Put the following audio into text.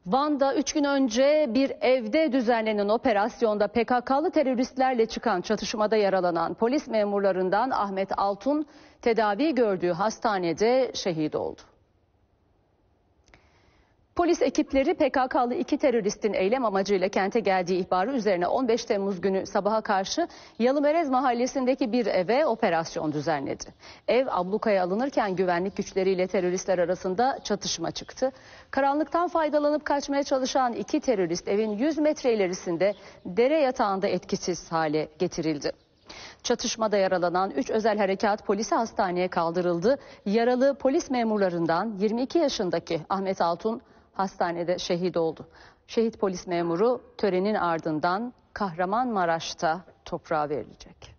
Van'da 3 gün önce bir evde düzenlenen operasyonda PKK'lı teröristlerle çıkan çatışmada yaralanan polis memurlarından Ahmet Altun tedavi gördüğü hastanede şehit oldu. Polis ekipleri PKK'lı 2 teröristin eylem amacıyla kente geldiği ihbarı üzerine 15 Temmuz günü sabaha karşı Yalımerez mahallesindeki bir eve operasyon düzenledi. Ev ablukaya alınırken güvenlik güçleriyle teröristler arasında çatışma çıktı. Karanlıktan faydalanıp kaçmaya çalışan 2 terörist evin 100 metre ilerisinde dere yatağında etkisiz hale getirildi. Çatışmada yaralanan 3 özel harekat polisi hastaneye kaldırıldı. Yaralı polis memurlarından 22 yaşındaki Ahmet Altun hastanede şehit oldu. Şehit polis memuru törenin ardından Kahramanmaraş'ta toprağa verilecek.